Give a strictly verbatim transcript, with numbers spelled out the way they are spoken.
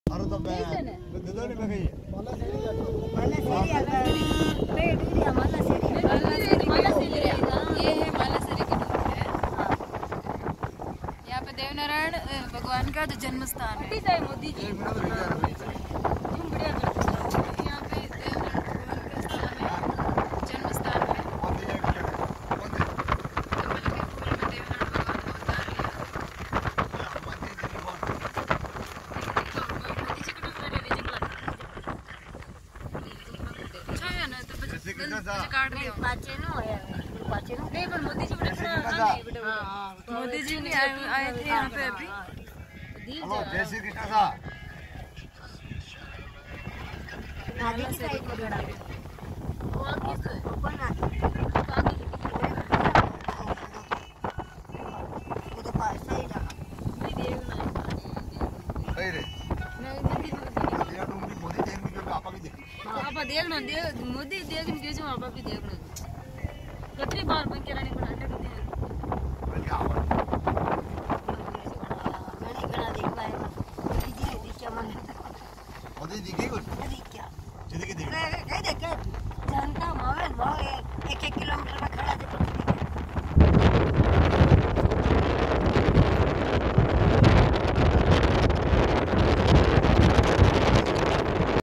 अरे तो मैं दे दो नहीं मैं कही माला सेरी अगर पेट दिया माला सेरी माला सेरी माला सेरी ये है माला सेरी की डूब है। यहाँ पे देवनारायण भगवान का जो जन्म स्थान है। मोदी जी मोदी जी बढ़िया यहाँ पे जन्म स्थान है। काट दिया पाचे नो है पाचे नो नहीं पर मोदी जी बड़े मोदी जी ने आए थे यहाँ पे अभी हेलो जय श्री कृष्ण सा आगे की साइड को खड़ा वो किस ऊपर ना वो तो पास ही रहा नहीं देखना सही रे नहीं मोदी ये तुम भी मोदी देख भी आपा भी देख आपा देखना देख मोदी देखने के जो आपा भी देखना कितनी बार बन के रानी बना के दे क्या हुआ मैंने बना देख पाया मोदी जी ने क्या मन मोदी जी की कुछ क्या जी के देख कह दे क्या जनता मावे मावे एक एक किलोमीटर में खड़ा थे